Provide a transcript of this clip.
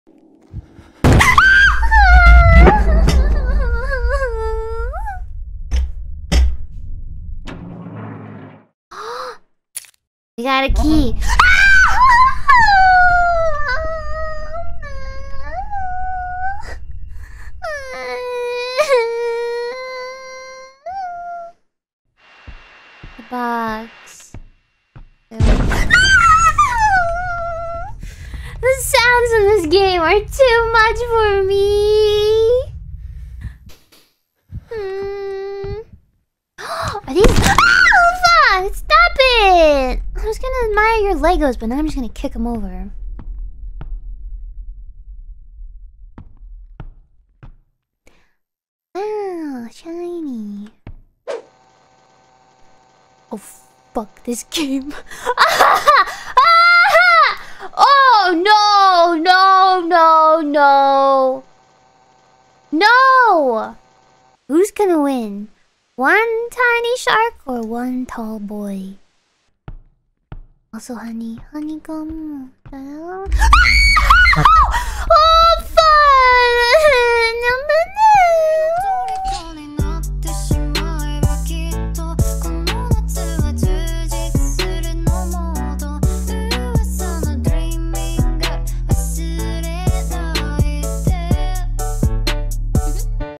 We got a key. The box. The sounds in this game are too much for me. Are these? Oh fuck! Stop it! I was gonna admire your Legos, but now I'm just gonna kick them over. Ah, shiny. Oh fuck this game. Oh no, no, no, no. No! Who's gonna win? One tiny shark or one tall boy? Also honey, honeycomb.